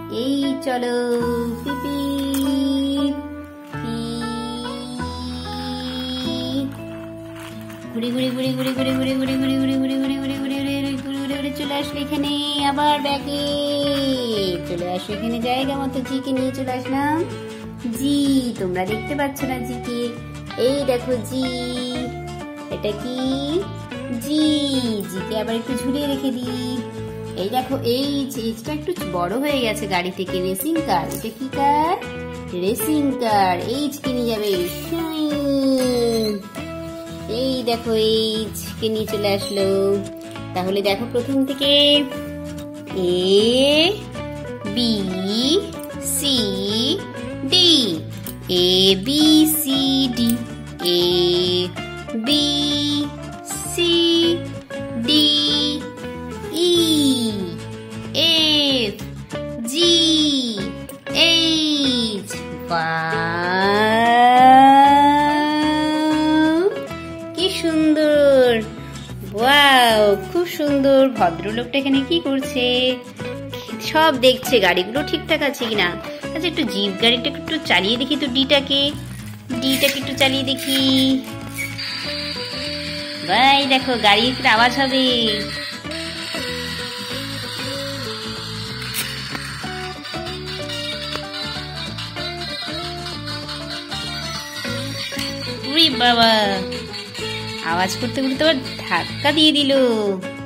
এই চলো পিপি ঘুরে ঘুরে ঘুরে ঘুরে ঘুরে ঘুরে ঘুরে ঘুরে ঘুরে ঘুরে ঘুরে ঘুরে ঘুরে ঘুরে ঘুরে ঘুরে ঘুরে চলে আসলো এখানে আবার ব্যাকে চলে আসো এখানে জায়গা মতো জিকে নিয়ে চলে আসলাম। জি তোমরা দেখতে পাচ্ছ না জিকে? এই দেখো জি, এটা কি জি, জিকে আবার একটু ঝুলিয়ে রেখে দিই। এই দেখো এইচটা একটু বড় হয়ে গেছে গাড়ি থেকে। রেসিং কার, এটা কি কার? Racing car. এইচ কে নিয়ে যাবে। এই দেখো এইচ কে নিয়ে চলে আসলো। তাহলে দেখো প্রথম থেকে A B C D, A B C D, A B C D, E F G H. কি সুন্দর! ওয়াও, খুব সুন্দর। ভদ্রলোকটা এখানে কি করছে? সব দেখছে গাড়িগুলো ঠিকঠাক আছে কিনা। আচ্ছা একটু জিপ গাড়িটা একটু চালিয়ে দেখি তো, ডিটাকে একটু চালিয়ে দেখি। ভাই দেখো গাড়ি একটু আওয়াজ হবে। বাবা, আওয়াজ করতে করতে আবার ধাক্কা দিয়ে দিল।